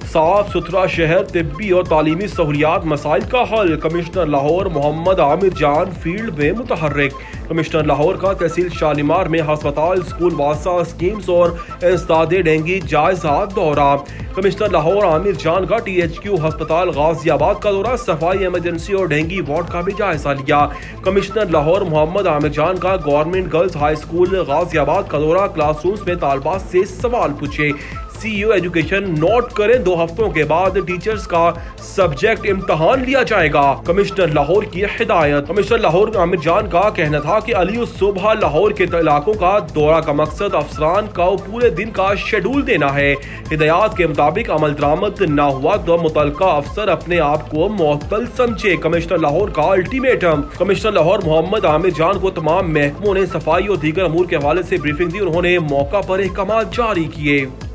साफ सुथरा शहर, तिब्बी और तालीमी सहूलियात मसाइल का हल। कमिश्नर लाहौर मोहम्मद आमिर जान फील्ड में मुतहर्रिक। कमिश्नर लाहौर का तहसील शालीमार में हस्पताल, स्कूल वासा स्कीम्स और इंसदादे डेंगी जायजा दौरा। कमिश्नर लाहौर आमिर जान का THQ अस्पताल गाजियाबाद का दौरा, सफाई, इमरजेंसी और डेंगी वार्ड का भी जायजा लिया। कमिश्नर लाहौर मोहम्मद आमिर जान का government girls high school Ghaziabad का दौरा, क्लासरूम्स में तालबात से सवाल पूछे। CEO एजुकेशन नोट करें, 2 हफ्तों के बाद टीचर्स का सब्जेक्ट इम्तहान लिया जाएगा। कमिश्नर लाहौर की हिदायत। कमिश्नर लाहौर आमिर जान का कहना था कि अली सुबह लाहौर के इलाकों का दौरा का मकसद अफसरान का पूरे दिन का शेड्यूल देना है। हिदायत के मुताबिक अमल दरामद न हुआ तो मुतल्लिका अफसर अपने आप को मुअत्तल समझे। कमिश्नर लाहौर का अल्टीमेटम। कमिश्नर लाहौर मोहम्मद आमिर जान को तमाम महकमों ने सफाई और दीगर अमूर के हवाले से ब्रीफिंग दी। उन्होंने मौका पर अहकाम जारी किए।